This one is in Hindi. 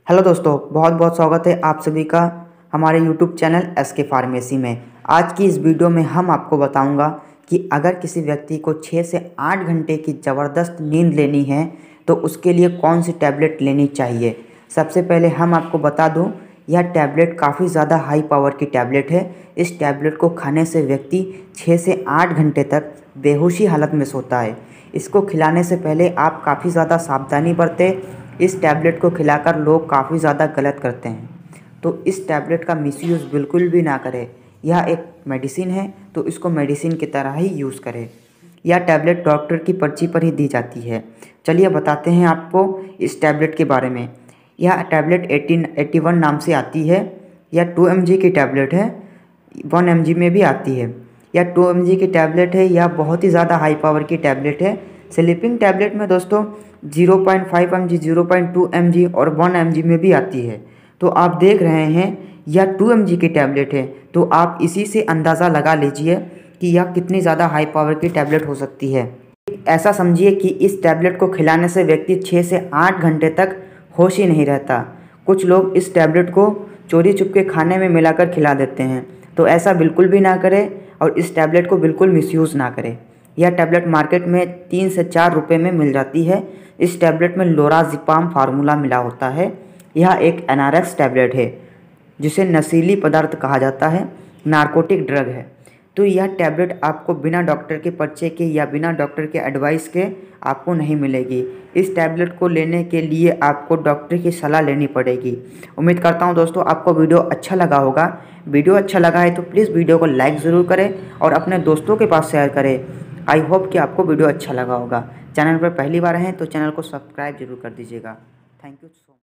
हेलो दोस्तों, बहुत बहुत स्वागत है आप सभी का हमारे यूट्यूब चैनल एसके फार्मेसी में। आज की इस वीडियो में हम आपको बताऊंगा कि अगर किसी व्यक्ति को 6 से 8 घंटे की ज़बरदस्त नींद लेनी है तो उसके लिए कौन सी टैबलेट लेनी चाहिए। सबसे पहले हम आपको बता दूं, यह टैबलेट काफ़ी ज़्यादा हाई पावर की टैबलेट है। इस टैबलेट को खाने से व्यक्ति 6 से 8 घंटे तक बेहोशी हालत में सोता है। इसको खिलाने से पहले आप काफ़ी ज़्यादा सावधानी बरतें। इस टैबलेट को खिलाकर लोग काफ़ी ज़्यादा गलत करते हैं, तो इस टैबलेट का मिसयूज़ बिल्कुल भी ना करें। यह एक मेडिसिन है, तो इसको मेडिसिन की तरह ही यूज़ करें। यह टैबलेट डॉक्टर की पर्ची पर ही दी जाती है। चलिए बताते हैं आपको इस टैबलेट के बारे में। यह टैबलेट 1881 नाम से आती है। यह 2 mg की टैबलेट है, 1 mg में भी आती है। यह 2 mg की टैबलेट है। यह बहुत ही ज़्यादा हाई पावर की टैबलेट है। स्लीपिंग टैबलेट में दोस्तों 0.5 mg, 0.2 mg और 1 mg में भी आती है। तो आप देख रहे हैं यह 2 mg की टैबलेट है, तो आप इसी से अंदाज़ा लगा लीजिए कि यह कितनी ज़्यादा हाई पावर की टैबलेट हो सकती है। ऐसा समझिए कि इस टैबलेट को खिलाने से व्यक्ति 6 से 8 घंटे तक होश ही नहीं रहता। कुछ लोग इस टैबलेट को चोरी चुपके खाने में मिलाकर खिला देते हैं, तो ऐसा बिल्कुल भी ना करें और इस टैबलेट को बिल्कुल मिसयूज़ ना करें। यह टैबलेट मार्केट में 3 से 4 रुपये में मिल जाती है। इस टैबलेट में लोराज़िपाम फार्मूला मिला होता है। यह एक एनारेक्स टैबलेट है जिसे नशीली पदार्थ कहा जाता है, नारकोटिक ड्रग है। तो यह टैबलेट आपको बिना डॉक्टर के पर्चे के या बिना डॉक्टर के एडवाइस के आपको नहीं मिलेगी। इस टैबलेट को लेने के लिए आपको डॉक्टर की सलाह लेनी पड़ेगी। उम्मीद करता हूं दोस्तों आपको वीडियो अच्छा लगा होगा। वीडियो अच्छा लगा है तो प्लीज़ वीडियो को लाइक ज़रूर करें और अपने दोस्तों के पास शेयर करें। आई होप कि आपको वीडियो अच्छा लगा होगा। चैनल पर पहली बार हैं तो चैनल को सब्सक्राइब जरूर कर दीजिएगा। Thank you so much.